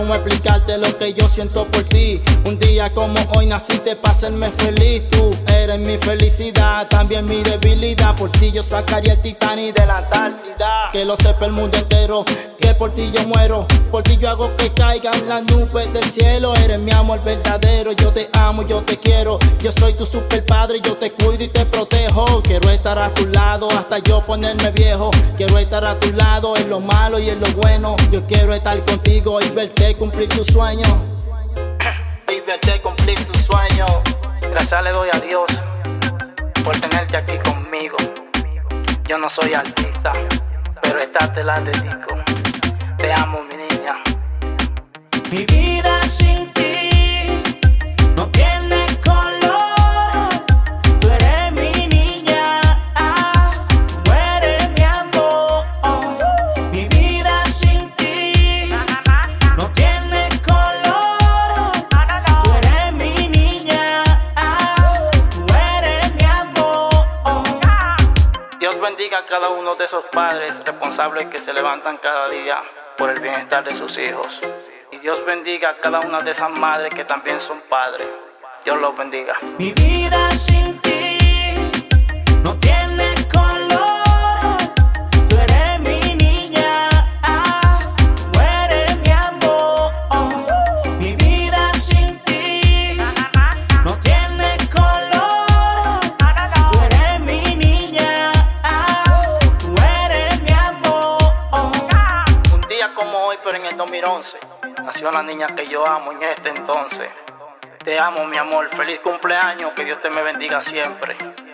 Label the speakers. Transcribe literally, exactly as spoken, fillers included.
Speaker 1: cómo explicarte lo que yo siento por ti. Un día como hoy naciste para hacerme feliz. Tú eres mi felicidad, también mi debilidad. Por ti yo sacaría el Titanic de la Antártida. Que lo sepa el mundo entero, que por ti yo muero. Por ti yo hago que caigan las nubes del cielo. Eres mi amor verdadero, yo te amo, yo te quiero. Yo soy tu super padre, yo te cuido y te protejo. Quiero estar a tu lado hasta yo ponerme viejo. Quiero estar a tu lado en lo malo y en lo bueno. Yo quiero estar contigo y verte cumplir tus sueños. Y verte cumplir tus sueños. Gracias le doy a Dios por tenerte aquí conmigo. Yo no soy artista, pero esta te la dedico. Te amo, mi niña.
Speaker 2: Mi vida sin ti no tiene color. Tú eres mi niña, ah, tú eres mi amor. Mi vida sin ti no tiene color. Tú eres mi niña, ah, tú eres mi amor.
Speaker 1: Dios bendiga a cada uno de esos padres responsables que se levantan cada día por el bienestar de sus hijos. Y Dios bendiga a cada una de esas madres que también son padres. Dios los bendiga.
Speaker 2: Mi vida sin ti no tiene color. Tú eres mi niña, ah, tú eres mi amor. Mi vida sin ti no tiene color. Tú eres mi niña, ah, tú eres mi amor.
Speaker 1: Un día como hoy, pero en el dos mil once, nació la niña que yo amo en este entonces. Te amo, mi amor. Feliz cumpleaños. Que Dios te me bendiga siempre.